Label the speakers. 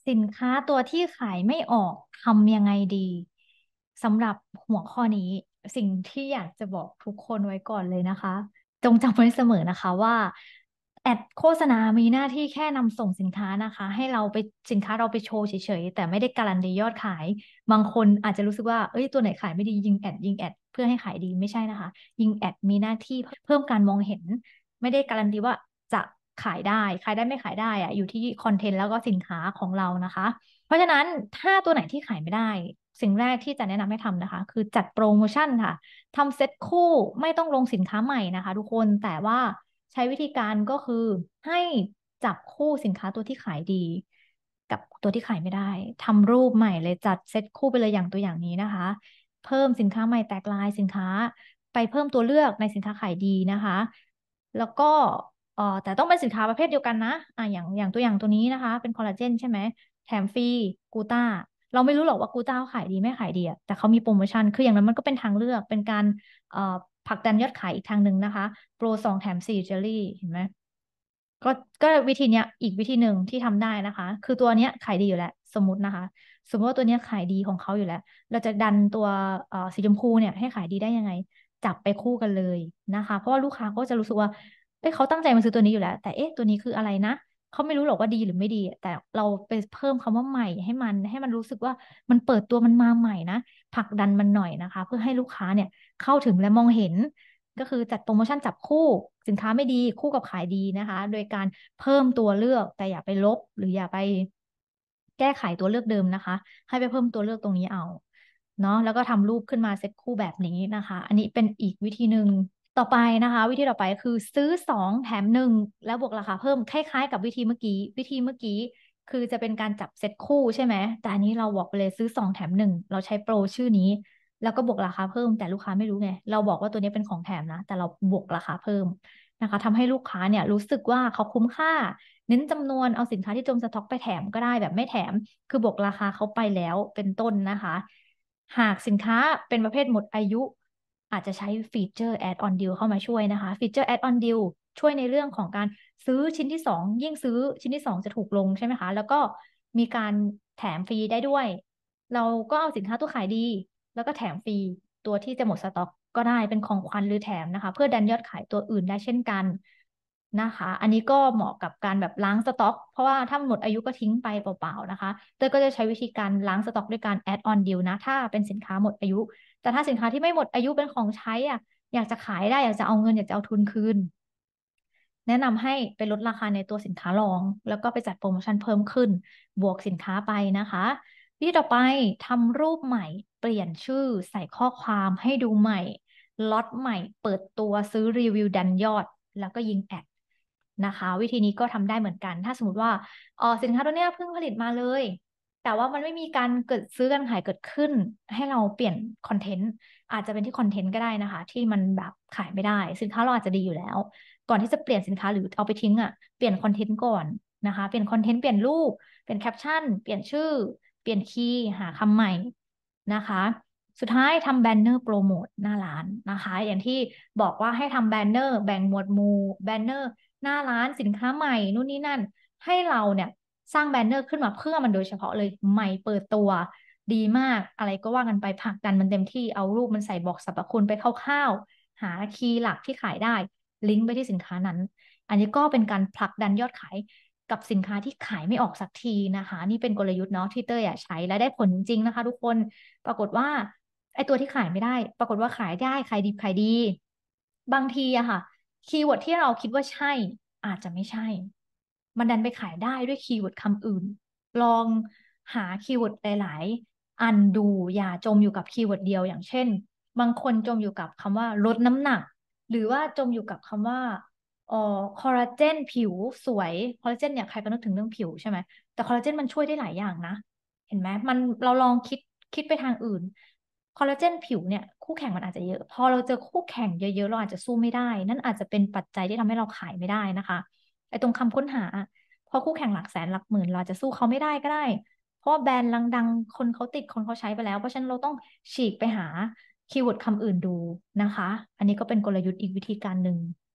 Speaker 1: สินค้าตัวที่ขายไม่ออกทำยังไงดีสำหรับหัวข้อนี้สิ่งที่อยากจะบอกทุกคนไว้ก่อนเลยนะคะจงจำไว้เสมอนะคะว่าแอดโฆษณามีหน้าที่แค่นำส่งสินค้านะคะให้เราไปสินค้าเราไปโชว์เฉยๆแต่ไม่ได้การันตียอดขายบางคนอาจจะรู้สึกว่าเอ้ยตัวไหนขายไม่ดียิงแอดเพื่อให้ขายดีไม่ใช่นะคะยิงแอดมีหน้าที่เพิ่มการมองเห็น ไม่ได้การันตีว่าจะขายได้ไม่ขายได้อะอยู่ที่คอนเทนต์แล้วก็สินค้าของเรานะคะเพราะฉะนั้นถ้าตัวไหนที่ขายไม่ได้สิ่งแรกที่จะแนะนำให้ทำนะคะคือจัดโปรโมชั่นค่ะทำเซ็ตคู่ไม่ต้องลงสินค้าใหม่นะคะทุกคนแต่ว่าใช้วิธีการก็คือให้จับคู่สินค้าตัวที่ขายดีกับตัวที่ขายไม่ได้ทำรูปใหม่เลยจัดเซ็ตคู่ไปเลยอย่างตัวอย่างนี้นะคะเพิ่มสินค้าใหม่แตกลายสินค้าไปเพิ่มตัวเลือกในสินค้าขายดีนะคะ แล้วก็แต่ต้องเป็นสินค้าประเภทเดียวกันนะอย่างตัวอย่างตัวนี้นะคะเป็นคอลลาเจนใช่ไหมแถมฟรีกูต้าเราไม่รู้หรอกว่ากูต้าเขาขายดีไม่ขายดีอะแต่เขามีโปรโมชั่นคืออย่างนั้นมันก็เป็นทางเลือกเป็นการเอ่อผลักดันยอดขายอีกทางหนึ่งนะคะโปร2 แถม 4เจลลี่เห็นไหมก็ก็วิธีเนี้ยอีกวิธีหนึ่งที่ทำได้นะคะคือตัวเนี้ยขายดีอยู่แล้วสมมตินะคะสมมติว่าตัวเนี้ยขายดีของเขาอยู่แล้วเราจะดันตัวสีชมพูเนี่ยให้ขายดีได้ยังไงจับไปคู่กันเลยนะคะเพราะว่าลูกค้าก็จะรู้สึกว่า เอ้ยเขาตั้งใจมาซื้อตัวนี้อยู่แล้วแต่เอ๊ะตัวนี้คืออะไรนะเขาไม่รู้หรอกว่าดีหรือไม่ดีแต่เราไปเพิ่มคำว่าใหม่ให้มันรู้สึกว่ามันเปิดตัวมันมาใหม่นะผลักดันมันหน่อยนะคะเพื่อให้ลูกค้าเนี่ยเข้าถึงและมองเห็นก็คือจัดโปรโมชั่นจับคู่สินค้าไม่ดีคู่กับขายดีนะคะโดยการเพิ่มตัวเลือกแต่อย่าไปลบหรืออย่าไปแก้ไขตัวเลือกเดิมนะคะให้ไปเพิ่มตัวเลือกตรงนี้เอาเนาะแล้วก็ทำรูปขึ้นมาเซตคู่แบบนี้นะคะอันนี้เป็นอีกวิธีหนึ่ง ต่อไปนะคะวิธีต่อไปคือซื้อ2 แถม 1แล้วบวกราคาเพิ่มคล้ายๆกับวิธีเมื่อกี้คือจะเป็นการจับเซ็ตคู่ใช่ไหมแต่อันนี้เราบอกไปเลยซื้อ2 แถม 1เราใช้โปรชื่อนี้แล้วก็บวกราคาเพิ่มแต่ลูกค้าไม่รู้ไงเราบอกว่าตัวนี้เป็นของแถมนะแต่เราบวกราคาเพิ่มนะคะทำให้ลูกค้าเนี่ยรู้สึกว่าเขาคุ้มค่าเน้นจำนวนเอาสินค้าที่จมสต็อกไปแถมก็ได้แบบไม่แถมคือบวกราคาเขาไปแล้วเป็นต้นนะคะหากสินค้าเป็นประเภทหมดอายุ อาจจะใช้ฟีเจอร์ Add-on Deal เข้ามาช่วยนะคะฟีเจอร์ Add-on Deal ช่วยในเรื่องของการซื้อชิ้นที่สองยิ่งซื้อชิ้นที่สองจะถูกลงใช่ไหมคะแล้วก็มีการแถมฟรีได้ด้วยเราก็เอาสินค้าตัวขายดีแล้วก็แถมฟรีตัวที่จะหมดสต็อกก็ได้เป็นของขวัญหรือแถมนะคะเพื่อดันยอดขายตัวอื่นได้เช่นกันนะคะอันนี้ก็เหมาะกับการแบบล้างสต็อกเพราะว่าถ้าหมดอายุก็ทิ้งไปเปล่าๆนะคะเต้ยก็จะใช้วิธีการล้างสต็อกด้วยการ add on deal นะถ้าเป็นสินค้าหมดอายุ แต่ถ้าสินค้าที่ไม่หมดอายุเป็นของใช้อ่ะอยากจะขายได้อยากจะเอาเงินอยากจะเอาทุนคืนแนะนำให้ไปลดราคาในตัวสินค้ารองแล้วก็ไปจัดโปรโมชั่นเพิ่มขึ้นบวกสินค้าไปนะคะวิธีต่อไปทำรูปใหม่เปลี่ยนชื่อใส่ข้อความให้ดูใหม่ล็อตใหม่เปิดตัวซื้อรีวิวดันยอดแล้วก็ยิงแอดนะคะวิธีนี้ก็ทำได้เหมือนกันถ้าสมมติว่าสินค้าตัวเนี้ยเพิ่งผลิตมาเลย แต่ว่ามันไม่มีการเกิดซื้อกันขายเกิดขึ้นให้เราเปลี่ยนคอนเทนต์อาจจะเป็นที่คอนเทนต์ก็ได้นะคะที่มันแบบขายไม่ได้สินค้าเราอาจจะดีอยู่แล้วก่อนที่จะเปลี่ยนสินค้าหรือเอาไปทิ้งอ่ะเปลี่ยนคอนเทนต์ก่อนนะคะเปลี่ยนคอนเทนต์เปลี่ยนรูปเปลี่ยนแคปชั่นเปลี่ยนชื่อเปลี่ยนคีย์หาคำใหม่นะคะสุดท้ายทำแบนเนอร์โปรโมทหน้าร้านนะคะอย่างที่บอกว่าให้ทำแบนเนอร์แบ่งหมวดหมู่แบนเนอร์หน้าร้านสินค้าใหม่นู่นนี่นั่น ให้เราเนี่ยสร้างแบนเนอร์ขึ้นมาเพื่อมันโดยเฉพาะเลยใหม่เปิดตัวดีมากอะไรก็ว่ากันไปผลักดันมันเต็มที่เอารูปมันใส่บอกสรรพคุณไปคร่าวๆหาคีย์หลักที่ขายได้ลิงก์ไปที่สินค้านั้นอันนี้ก็เป็นการผลักดันยอดขายกับสินค้าที่ขายไม่ออกสักทีนะคะนี่เป็นกลยุทธ์เนาะที่เต้ยใช้และได้ผลจริงๆนะคะทุกคนปรากฏว่าไอตัวที่ขายไม่ได้ปรากฏว่าขายได้ขายดีบางทีอะค่ะคีย์เวิร์ดที่เราคิดว่าใช่อาจจะไม่ใช่ มันดันไปขายได้ด้วยคีย์เวิร์ดคำอื่น ลองหาคีย์เวิร์ดหลายๆอันดูอย่าจมอยู่กับคีย์เวิร์ดเดียวอย่างเช่นบางคนจมอยู่กับคำว่าลดน้ำหนักหรือว่าจมอยู่กับคำว่าเอ่อคอลลาเจนผิวสวยคอลลาเจนเนี่ยใครก็นึกถึงเรื่องผิวใช่ไหมแต่คอลลาเจนมันช่วยได้หลายอย่างนะเห็นไหมมันเราลองคิดไปทางอื่นคอลลาเจนผิวเนี่ยคู่แข่งมันอาจจะเยอะพอเราเจอคู่แข่งเยอะๆเราอาจจะสู้ไม่ได้นั่นอาจจะเป็นปัจจัยที่ทำให้เราขายไม่ได้นะคะ ไอ้ตรงคำค้นหาพอคู่แข่งหลักแสนหลักหมื่นเราอาจจะสู้เขาไม่ได้ก็ได้เพราะว่าแบรนด์ดังๆคนเขาติดคนเขาใช้ไปแล้วเพราะฉะนั้นเราต้องฉีกไปหาคีย์เวิร์ดคำอื่นดูนะคะอันนี้ก็เป็นกลยุทธ์อีกวิธีการหนึ่ง